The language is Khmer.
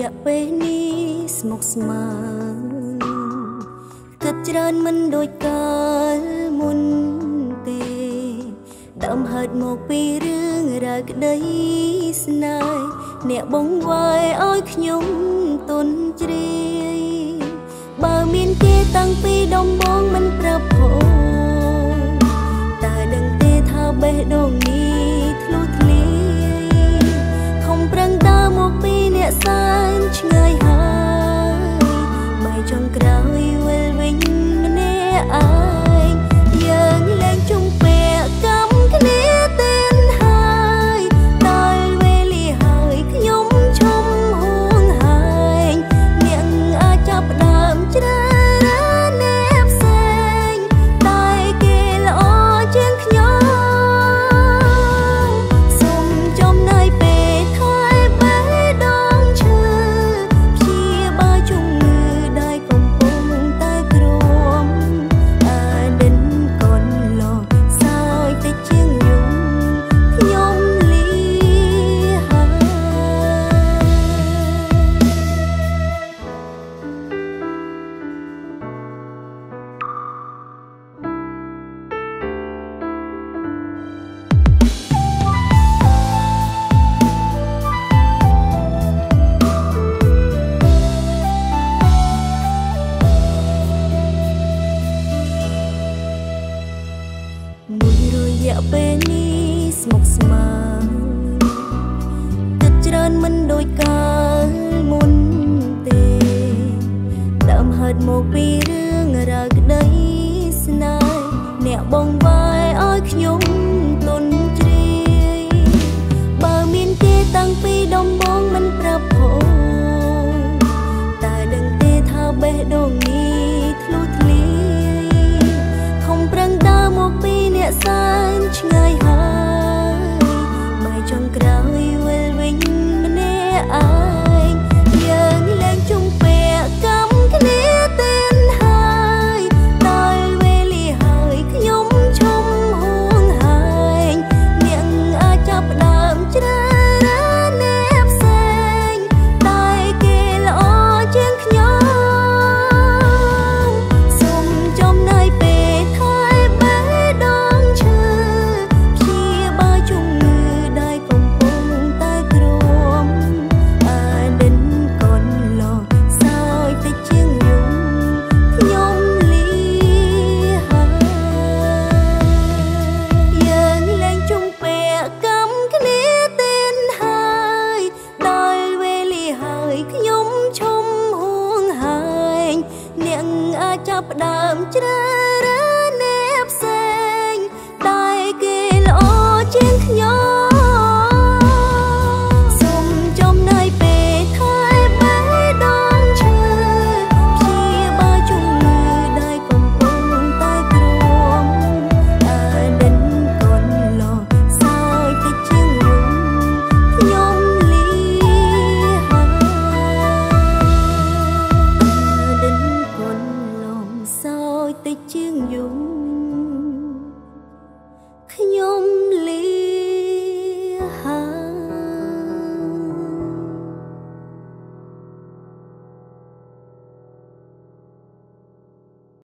ะពេលនេះស្មុគស្មាញគិតច្រើនមិនដូចកាលមុនទេដើមហេតុមកពីរឿងរ៉ាវក្តីស្នេហ៍អ្នកបងវាយឲ្យខ្ញុំទន់ជ្រាយបើមានគេតាំងពីដំបូងមិនប្រាប់ផងតែដឹងទេថាបេះដូងនេះធ្លុះធ្លាយខំប្រឹងដើរមកពីអ្នកសែនឆ្ងាយហើយបែរចុងក្រោយវិលវិញម្នាក់ឯងយើងលែងជុំពាក់កម្មគ្នាទៀតហើយដល់វេលាហើយខ្ញុំឈុំហួងហែងអ្នកអាចចាប់ផ្ដើមជ្រើអ្នកផ្សេងតែគេល្អជាងខ្ញុំសុំចំណើយពេលថែបេះដូងឈឺព្យាបាលជំងឺដែលកំពុងតែទ្រាំអដិនកូនលោកសោយតិចជាងយំខ្ញុំលីហើយ មួយរយៈពេលនេះស្មុគស្មាញគិតច្រើនមិនដូចកាលមុនទេដើមហេតុមកពីរឿងរ៉ាវក្តីស្នេហ៍អ្នកបងវាយឲ្យខ្ញុំទន់ជ្រាយបើមានគេតាំងពីដំបូងមិនប្រាប់ផងតែដឹងទេថាបេះដូងនេះធ្លុះធ្លាយខំប្រឹងដើរមកពីអ្នកសែនឆ្ងាយហើយបែរចុងក្រោយ